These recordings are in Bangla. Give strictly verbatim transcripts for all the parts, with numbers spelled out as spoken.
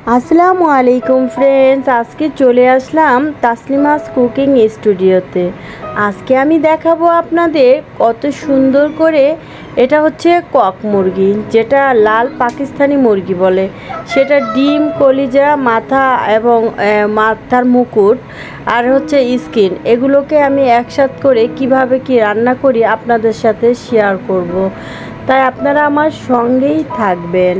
আসসালামু আলাইকুম ফ্রেন্ডস, আজকে চলে আসলাম তাসলিমাস কুকিং স্টুডিওতে। আজকে আমি দেখাবো আপনাদের কত সুন্দর করে, এটা হচ্ছে কক মুরগি, যেটা লাল পাকিস্তানি মুরগি বলে। সেটা ডিম, কলিজা, মাথা এবং মাথার মুকুট আর হচ্ছে স্কিন, এগুলোকে আমি একসাথ করে কিভাবে কি রান্না করি আপনাদের সাথে শেয়ার করব। তাই আপনারা আমার সঙ্গেই থাকবেন।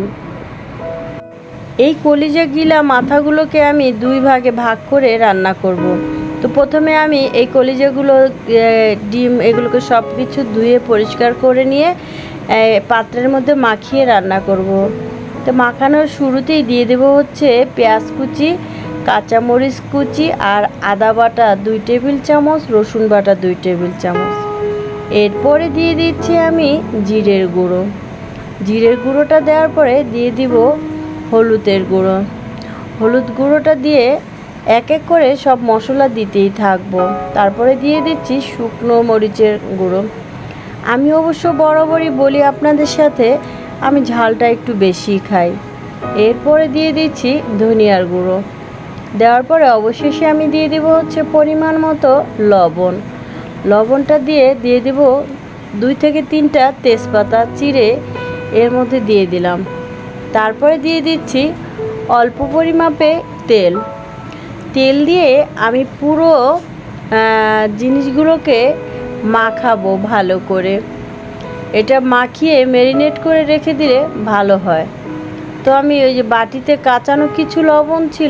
এই কলিজা গিলা মাথাগুলোকে আমি দুই ভাগে ভাগ করে রান্না করব। তো প্রথমে আমি এই কলিজাগুলো, ডিম, এগুলোকে সব কিছু ধুয়ে পরিষ্কার করে নিয়ে পাত্রের মধ্যে মাখিয়ে রান্না করব। তো মাখানোর শুরুতেই দিয়ে দেব হচ্ছে পেঁয়াজ কুচি, কাঁচামরিচ কুচি আর আদা বাটা দুই টেবিল চামচ, রসুন বাটা দুই টেবিল চামচ। এরপরে দিয়ে দিচ্ছি আমি জিরের গুঁড়ো। জিরের গুঁড়োটা দেওয়ার পরে দিয়ে দিব হলুদের গুঁড়ো। হলুদ গুঁড়োটা দিয়ে এক এক করে সব মশলা দিতেই থাকবো। তারপরে দিয়ে দিচ্ছি শুকনো মরিচের গুঁড়ো। আমি অবশ্য বরাবরই বলি আপনাদের সাথে, আমি ঝালটা একটু বেশি খাই। এরপরে দিয়ে দিচ্ছি ধনিয়ার গুঁড়ো। দেওয়ার পরে অবশেষে আমি দিয়ে দেবো হচ্ছে পরিমাণ মতো লবণ। লবণটা দিয়ে দিয়ে দেব দুই থেকে তিনটা তেজপাতা চিড়ে এর মধ্যে দিয়ে দিলাম। তারপরে দিয়ে দিচ্ছি অল্প পরিমাপে তেল। তেল দিয়ে আমি পুরো জিনিসগুলোকে মাখাবো ভালো করে। এটা মাখিয়ে ম্যারিনেট করে রেখে দিলে ভালো হয়। তো আমি ওই যে বাটিতে কাঁচানো কিছু লবণ ছিল,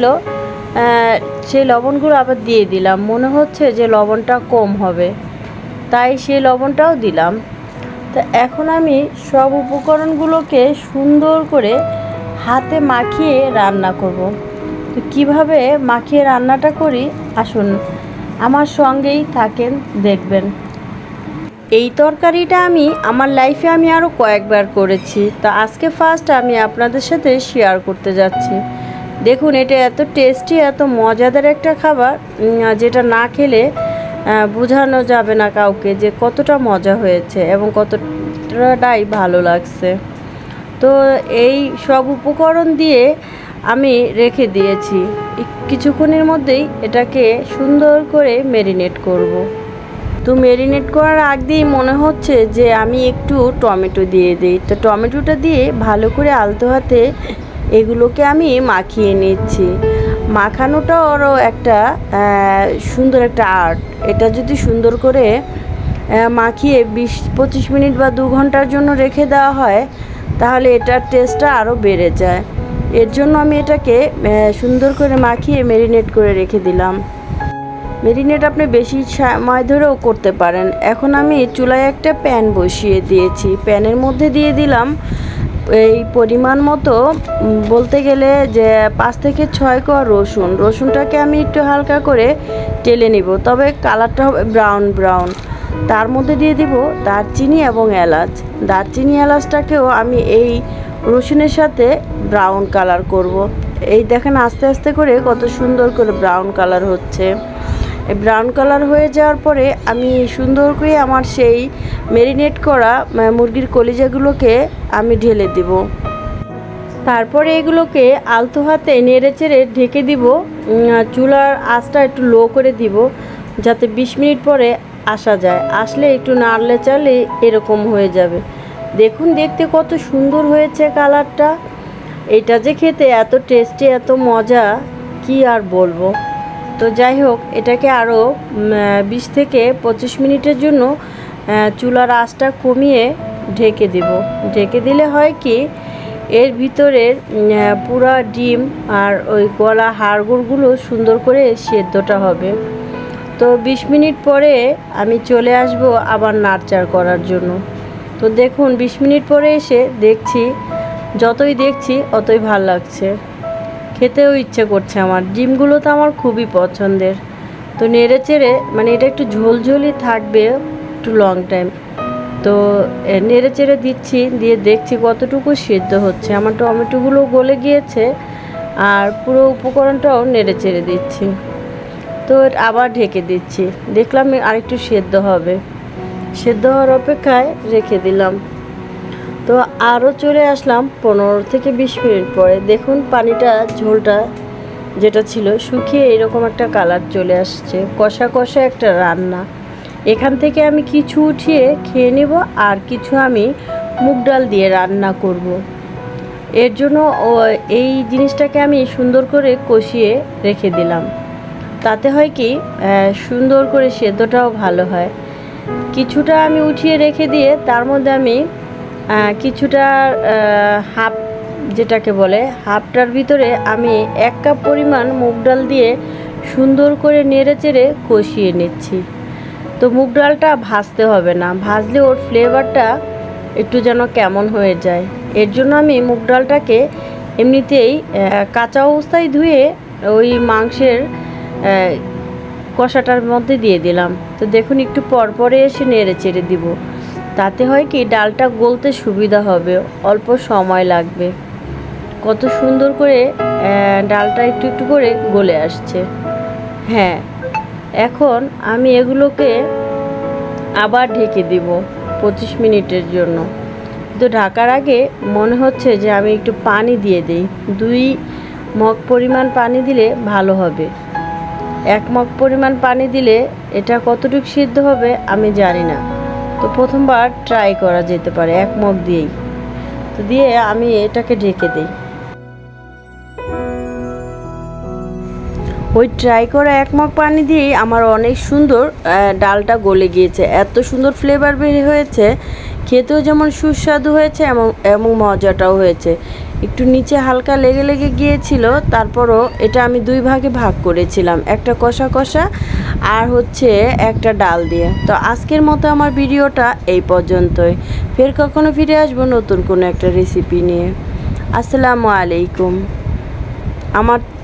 সেই লবণগুলো আবার দিয়ে দিলাম। মনে হচ্ছে যে লবণটা কম হবে, তাই সেই লবণটাও দিলাম। তো এখন আমি সব উপকরণগুলোকে সুন্দর করে হাতে মাখিয়ে রান্না করব। তো কীভাবে মাখিয়ে রান্নাটা করি আসুন আমার সঙ্গেই থাকেন, দেখবেন। এই তরকারিটা আমি আমার লাইফে আমি আরও কয়েকবার করেছি, তো আজকে ফার্স্ট আমি আপনাদের সাথে শেয়ার করতে যাচ্ছি। দেখুন, এটা এত টেস্টি, এত মজাদার একটা খাবার, যেটা না খেলে বোঝানো যাবে না কাউকে যে কতটা মজা হয়েছে এবং কতটাই ভালো লাগছে। তো এই সব উপকরণ দিয়ে আমি রেখে দিয়েছি। কিছুক্ষণের মধ্যেই এটাকে সুন্দর করে ম্যারিনেট করব। তো ম্যারিনেট করার আগ দিয়েই মনে হচ্ছে যে আমি একটু টমেটো দিয়ে দিই। তো টমেটোটা দিয়ে ভালো করে আলতো হাতে এগুলোকে আমি মাখিয়ে নিচ্ছি। মাখানোটা আরও একটা সুন্দর একটা আর্ট। এটা যদি সুন্দর করে মাখিয়ে বিশ পঁচিশ মিনিট বা দু ঘন্টার জন্য রেখে দেওয়া হয়, তাহলে এটার টেস্টটা আরও বেড়ে যায়। এর জন্য আমি এটাকে সুন্দর করে মাখিয়ে ম্যারিনেট করে রেখে দিলাম। ম্যারিনেট আপনি বেশি সময় ধরেও করতে পারেন। এখন আমি চুলায় একটা প্যান বসিয়ে দিয়েছি। প্যানের মধ্যে দিয়ে দিলাম এই পরিমাণ মতো, বলতে গেলে যে পাঁচ থেকে ছয় কোয়া রসুন। রসুনটাকে আমি একটু হালকা করে টেলে নিব, তবে কালারটা হবে ব্রাউন ব্রাউন। তার মধ্যে দিয়ে দিব দারচিনি এবং এলাচ। দারচিনি এলাচটাকেও আমি এই রসুনের সাথে ব্রাউন কালার করব। এই দেখেন আস্তে আস্তে করে কত সুন্দর করে ব্রাউন কালার হচ্ছে। এই ব্রাউন কালার হয়ে যাওয়ার পরে আমি সুন্দর করে আমার সেই ম্যারিনেট করা মুরগির কলিজাগুলোকে আমি ঢেলে দিব। তারপরে এগুলোকে আলতো হাতে নেড়ে চেড়ে ঢেকে দিব। চুলার আঁচটা একটু লো করে দিব, যাতে বিশ মিনিট পরে আসা যায়। আসলে একটু নাড়লে চালে এরকম হয়ে যাবে। দেখুন, দেখতে কত সুন্দর হয়েছে কালারটা। এটা যে খেতে এত টেস্টি, এত মজা, কি আর বলবো। তো যাই হোক, এটাকে আরও বিশ থেকে পঁচিশ মিনিটের জন্য চুলার আঁচটা কমিয়ে ঢেকে দেব। ঢেকে দিলে হয় কি, এর ভিতরের পুরা ডিম আর ওই গলা হাড়গুড়গুলো সুন্দর করে সেদ্ধটা হবে। তো বিশ মিনিট পরে আমি চলে আসব আবার নাড়চাড় করার জন্য। তো দেখুন, বিশ মিনিট পরে এসে দেখছি, যতই দেখছি অতই ভাল লাগছে, খেতেও ইচ্ছে করছে আমার। ডিমগুলো তো আমার খুবই পছন্দের। তো নেড়ে চেড়ে, মানে এটা একটু ঝোলঝোলই থাকবে একটু লং টাইম। তো নেড়ে চেড়ে দিচ্ছি, দিয়ে দেখছি কতটুকু সেদ্ধ হচ্ছে। আমার টমেটোগুলো গলে গিয়েছে আর পুরো উপকরণটাও নেড়ে চেড়ে দিচ্ছি। তো আবার ঢেকে দিচ্ছি, দেখলাম আরেকটু সেদ্ধ হবে। সেদ্ধ হওয়ার অপেক্ষায় রেখে দিলাম। তো আরও চলে আসলাম পনেরো থেকে বিশ মিনিট পরে। দেখুন পানিটা ঝোলটা যেটা ছিল শুকিয়ে এরকম একটা কালার চলে আসছে, কষা কষা একটা রান্না। এখান থেকে আমি কিছু উঠিয়ে খেয়ে নেব, আর কিছু আমি মুগ ডাল দিয়ে রান্না করব। এর জন্য এই জিনিসটাকে আমি সুন্দর করে কষিয়ে রেখে দিলাম। তাতে হয় কি সুন্দর করে সেদ্ধটাও ভালো হয়। কিছুটা আমি উঠিয়ে রেখে দিয়ে তার মধ্যে আমি কিছুটা হাফ, যেটাকে বলে হাফটার ভিতরে আমি এক কাপ পরিমাণ মুগ ডাল দিয়ে সুন্দর করে নেড়ে চেড়ে কষিয়ে নিচ্ছি। তো মুগ ডালটা ভাজতে হবে না, ভাজলে ওর ফ্লেভারটা একটু যেন কেমন হয়ে যায়। এর জন্য আমি মুগ ডালটাকে এমনিতেই কাঁচা অবস্থায় ধুয়ে ওই মাংসের কষাটার মধ্যে দিয়ে দিলাম। তো দেখুন একটু পরপরে এসে নেড়ে চেড়ে দিব। তাতে হয় কি ডালটা গলতে সুবিধা হবে, অল্প সময় লাগবে। কত সুন্দর করে ডালটা একটু একটু করে গলে আসছে। হ্যাঁ, এখন আমি এগুলোকে আবার ঢেকে দিব পঁচিশ মিনিটের জন্য। তো ঢাকার আগে মনে হচ্ছে যে আমি একটু পানি দিয়ে দিই। দুই মগ পরিমাণ পানি দিলে ভালো হবে। এক মগ পরিমাণ পানি দিলে এটা কতটুকু সিদ্ধ হবে আমি জানি না, তো প্রথমবার ট্রাই করা যেতে পারে এক মগ দিয়েই। তো দিয়ে আমি এটাকে ঢেকে দিই। ওই ট্রাই করা এক মগ পানি দিয়েই আমার অনেক সুন্দর ডালটা গলে গিয়েছে, এত সুন্দর ফ্লেভার বের হয়েছে, খেতেও যেমন সুস্বাদু হয়েছে এবং এবং মজাটাও হয়েছে। একটু নিচে হালকা লেগে লেগে গিয়েছিল, তারপরও এটা আমি দুই ভাগে ভাগ করেছিলাম, একটা কষা কষা আর হচ্ছে একটা ডাল দিয়ে। তো আজকের মতো আমার ভিডিওটা এই পর্যন্তই। ফের কখনো ফিরে আসবো নতুন কোনো একটা রেসিপি নিয়ে। আসসালামু আলাইকুম। আমার